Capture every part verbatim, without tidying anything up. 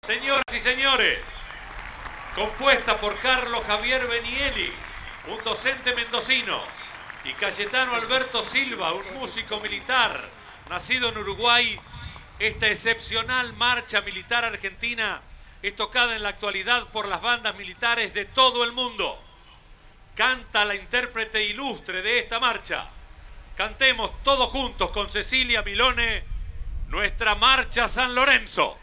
Señoras y señores, compuesta por Carlos Javier Benieli, un docente mendocino, y Cayetano Alberto Silva, un músico militar, nacido en Uruguay, esta excepcional marcha militar argentina es tocada en la actualidad por las bandas militares de todo el mundo. Canta la intérprete ilustre de esta marcha. Cantemos todos juntos con Cecilia Milone, nuestra Marcha San Lorenzo.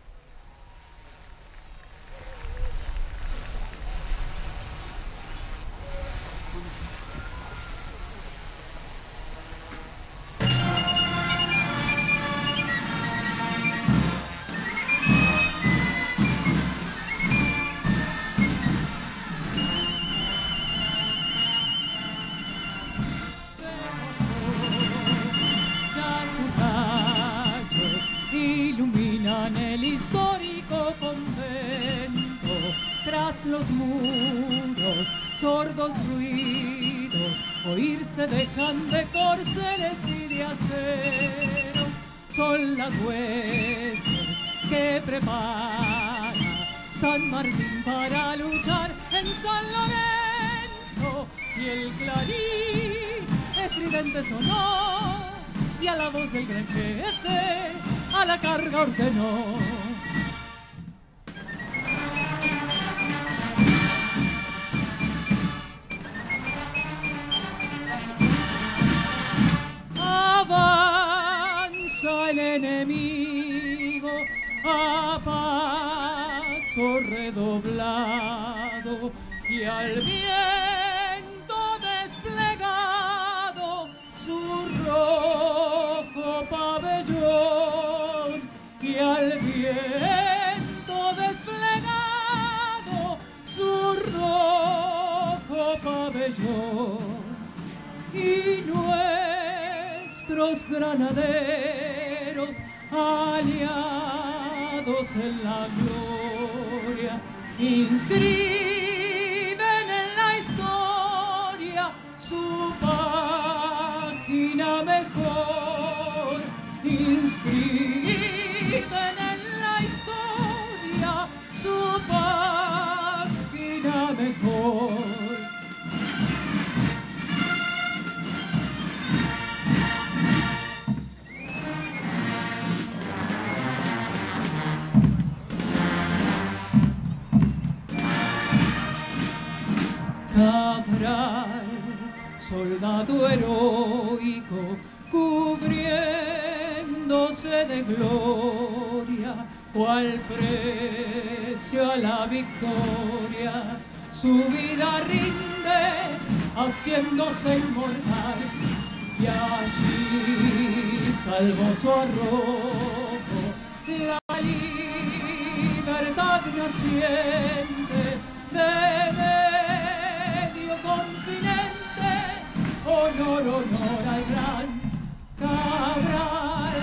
Iluminan el histórico convento, tras los muros, sordos ruidos, oírse dejan de corceles y de aceros. Son las huestes que prepara San Martín para luchar en San Lorenzo, y el clarín estridente sonó, y a la voz del gran jefe a la carga ordenó. Avanza el enemigo a paso redoblado, y al viento desplegado su rojo pabellón, y al viento desplegado su rojo pabellón, y nuestros granaderos aliados en la gloria inscriben en la historia su página mejor. Inscriben en la historia su página mejor. Cabral, soldado heroico, cubriéndose de gloria, cual precio a la victoria, su vida rinde, haciéndose inmortal, y allí salvó su arrojo, la libertad naciente de medio continente. Honor, honor al gran Cabral.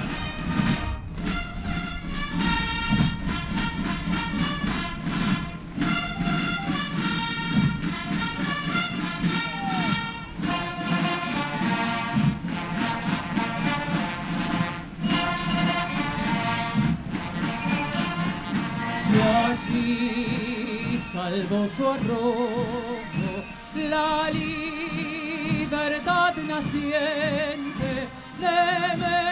Y allí salvó su arrojo, la libertad naciente de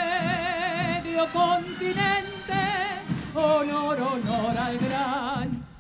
medio continente. Honor, honor al gran